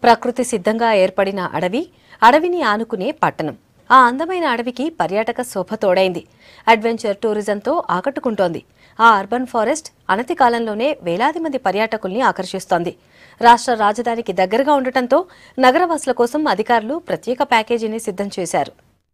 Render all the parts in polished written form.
ప్రకృతి సిద్ధంగా ఏర్పడిన అడవి, అడవిని ఆనుకునే పట్టణం. ఆ అందమైన అడవికి పర్యాటక శోభ తోడైంది. అడ్వెంచర్ టూరిజంతో ఆకట్టుకుంటోంది. ఆ అర్బన్ ఫారెస్ట్ అనతి కాలంలోనే వేలాది మంది పర్యాటకుల్ని ఆకర్షిస్తోంది. రాష్ట్ర రాజధానికి దగ్గరగా ఉండటంతో నగరవాసుల కోసం అధికారులు ప్రత్యేక ప్యాకేజీని సిద్ధం చేశారు.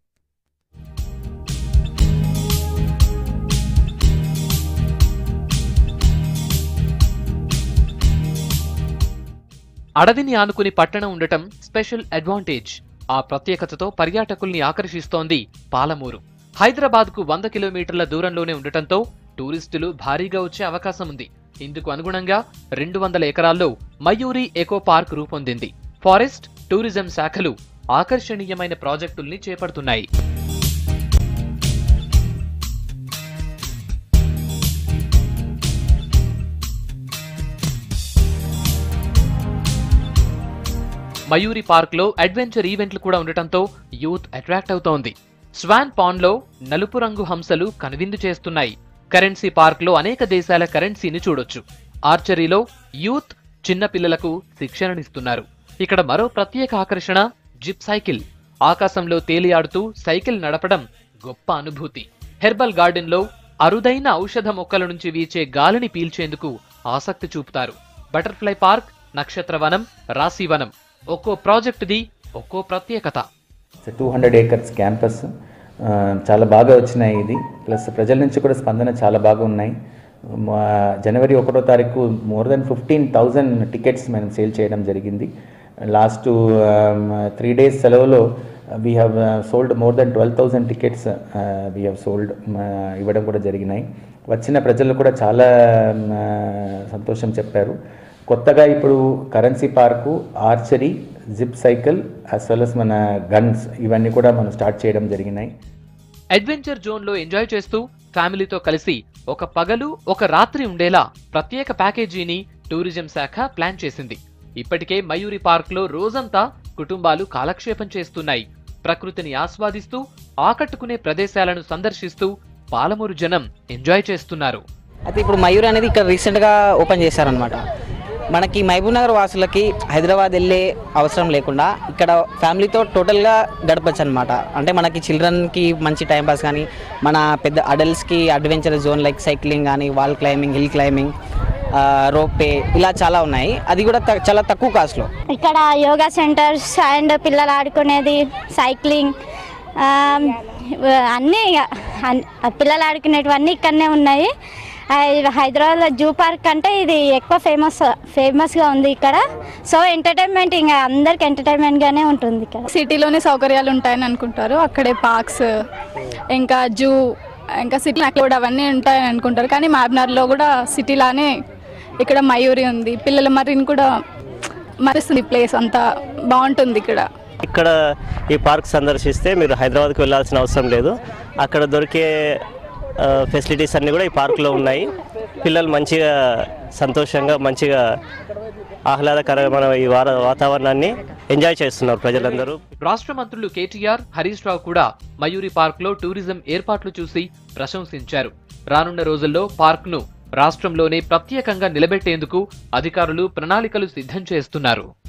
అడవిని ఆనుకుని పట్టణం ఉండటం స్పెషల్ అడ్వాంటేజ్. ఆ ప్రత్యేకతతో పర్యాటకుల్ని ఆకర్షిస్తోంది పాలమూరు. హైదరాబాద్కు 100 కిలోమీటర్ల దూరంలోనే ఉండటంతో టూరిస్టులు భారీగా వచ్చే అవకాశం ఉంది. ఇందుకు అనుగుణంగా 200 ఎకరాల్లో మయూరి ఎకో పార్క్ రూపొందింది. ఫారెస్ట్, టూరిజం శాఖలు ఆకర్షణీయమైన ప్రాజెక్టుల్ని చేపడుతున్నాయి. మయూరి పార్క్ లో అడ్వెంచర్ ఈవెంట్లు కూడా ఉండటంతో యూత్ అట్రాక్ట్ అవుతోంది. స్వాన్ పాండ్ లో నలుపు రంగు హంసలు కనువిందు చేస్తున్నాయి. కరెన్సీ పార్క్ లో అనేక దేశాల కరెన్సీని చూడొచ్చు. ఆర్చరీలో యూత్ చిన్న పిల్లలకు శిక్షణనిస్తున్నారు. ఇక్కడ మరో ప్రత్యేక ఆకర్షణ జిప్ సైకిల్. ఆకాశంలో తేలియాడుతూ సైకిల్ నడపడం గొప్ప అనుభూతి. హెర్బల్ గార్డెన్ లో అరుదైన ఔషధ మొక్కల నుంచి వీచే గాలిని పీల్చేందుకు ఆసక్తి చూపుతారు. బటర్ఫ్లై పార్క్, నక్షత్రవనం, రాశివనం ఒక్కో ప్రాజెక్టుది ఒక్కో ప్రత్యేకత. 200 acres క్యాంపస్ చాలా బాగా వచ్చినాయి. ఇది ప్లస్ ప్రజల నుంచి కూడా స్పందన చాలా బాగా ఉన్నాయి. జనవరి 1వ తారీఖు మోర్ దెన్ 15,000 టికెట్స్ మనం సేల్ చేయడం జరిగింది. లాస్ట్ 3 days సెలవులో we have sold more than 12,000 tickets we have sold ఇవ్వడం కూడా జరిగినాయి. వచ్చిన ప్రజలు కూడా చాలా సంతోషం చెప్పారు. కొత్తగా ఇప్పుడు currency park, archery, zip cycle as well as మన గన్స్ ఇవన్నీ కూడా మనం స్టార్ట్ చేయడం జరిగినాయి. అడ్వెంచర్ జోన్ లో ఎంజాయ్ చేస్తూ ఫ్యామిలీతో కలిసి ఒక పగలు ఒక రాత్రి ఉండేలా ప్రత్యేక ప్యాకేజీని టూరిజం శాఖ ప్లాన్ చేసింది. ఇప్పటికే మయూరి పార్క్ లో రోజంతా కుటుంబాలు కాలక్షేపం చేస్తున్నాయి. ప్రకృతిని ఆస్వాదిస్తూ ఆకట్టుకునే ప్రదేశాలను సందర్శిస్తూ పాలమూరు జనం ఎంజాయ్ చేస్తున్నారు. అయితే ఇప్పుడు మయూరి అనేది ఇక్కడ రీసెంట్ గా ఓపెన్ చేశారనమాట. మనకి మహబూబ్ నగర్ వాసులకి హైదరాబాద్ వెళ్ళే అవసరం లేకుండా ఇక్కడ ఫ్యామిలీతో టోటల్గా గడపచ్చు అనమాట. అంటే మనకి చిల్డ్రన్కి మంచి టైంపాస్ కానీ, మన పెద్ద అడల్ట్స్కి అడ్వెంచర్ జోన్ లైక్ సైక్లింగ్ కానీ, wall climbing, hill climbing, rope ఇలా చాలా ఉన్నాయి. అది కూడా చాలా తక్కువ కాస్ట్లో. ఇక్కడ యోగా సెంటర్స్ అండ్ పిల్లలు ఆడుకునేది, సైక్లింగ్ అన్నీ పిల్లలు ఆడుకునేటివన్నీ ఇక్కడనే ఉన్నాయి. హైదరాబాద్లో జూ పార్క్ అంటే ఇది ఎక్కువ ఫేమస్గా ఉంది ఇక్కడ. సో ఎంటర్టైన్మెంట్ ఇంకా అందరికి ఎంటర్టైన్మెంట్గానే ఉంటుంది. ఇక్కడ సిటీలోనే సౌకర్యాలు ఉంటాయని అనుకుంటారు. అక్కడే పార్క్స్, ఇంకా జూ, ఇంకా సిటీ కూడా అవన్నీ ఉంటాయని అనుకుంటారు. కానీ మహబూబ్నగర్లో కూడా సిటీలానే ఇక్కడ మయూరి ఉంది. పిల్లల మరిని కూడా మరిస్తుంది. ప్లేస్ అంతా బాగుంటుంది ఇక్కడ ఈ పార్క్ సందర్శిస్తే మీరు హైదరాబాద్కి వెళ్ళాల్సిన అవసరం లేదు. అక్కడ దొరికే ఫెసిలిటీస్ అన్నీ కూడా ఈ పార్కులో ఉన్నాయి. పిల్లలు మంచిగా సంతోషంగా మంచిగా ఆహ్లాదకరమైన ఈ వాతావరణాన్ని ఎంజాయ్ చేస్తున్నారు ప్రజలందరూ. రాష్ట్ర మంత్రులు కేటీఆర్, హరీష్ రావు కూడా మయూరి పార్క్ లో టూరిజం ఏర్పాట్లు చూసి ప్రశంసించారు. రానున్న రోజుల్లో పార్క్ ను రాష్ట్రంలోనే ప్రత్యేకంగా నిలబెట్టేందుకు అధికారులు ప్రణాళికలు సిద్ధం చేస్తున్నారు.